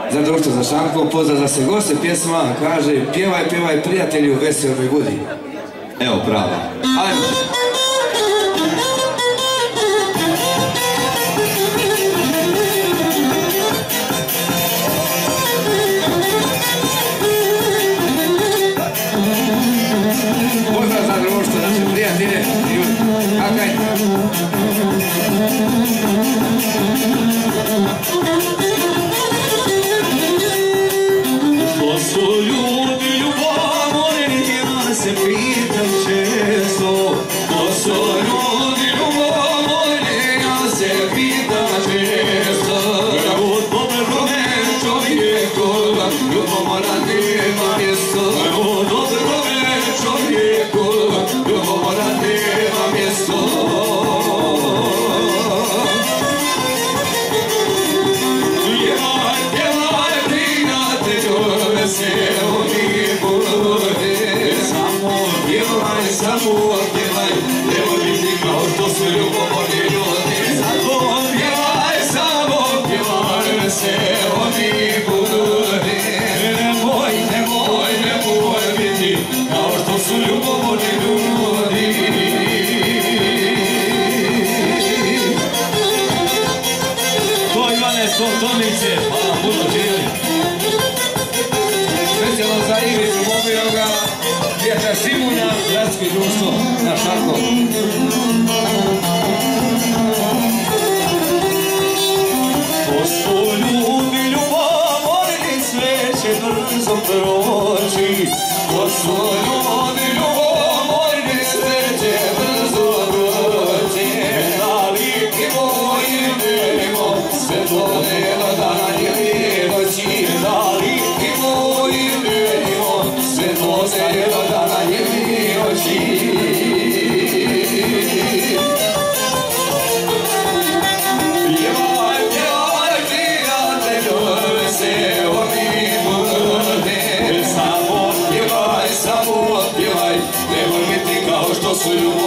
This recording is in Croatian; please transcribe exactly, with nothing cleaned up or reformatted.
za društvo za šankom, pozdrav za sve goste, pjesma kaže pjevaj, pjevaj prijatelju, veselo mi budi. Evo prava. Ajmo. Pozdrav za društvo, naše prijatelje. Akaj. Ko su ljudi ljubomorni, ja se pitam često. Ko su ljudi ljubomorni, ja se pitam često. Evo dobro me čovjeku, ljubomora nema mjesto. Evo dobro me čovjeku, ljubomora nema mjesto. Veselo mi bude, samo pjevaj, samo pjevaj, nemoj biti kao što su ljubomorni ljudi. Samo pjevaj, samo pjevaj, veselo mi bude. Nemoj, nemoj, nemoj biti kao što su ljubomorni ljudi. To Ivane Stotonice, hvala puno živjeli. Specijalno za Ivicu Mobiloga, prijatelj Simunja, gradsko društvo na Šarkom. Ko su ljudi ljubomorni, sve će brzo proći. Ko su ljudi ljubomorni, sve će brzo proći. Naliki moji nemo, sve to nema dana ili noći. Naliki moji nemo, sve to nema dana ili noći. Pjevaj, pjevaj, prijatelju, veselo mi bude. Samo pjevaj, samo pjevaj, nemoj biti kao što su ljudi.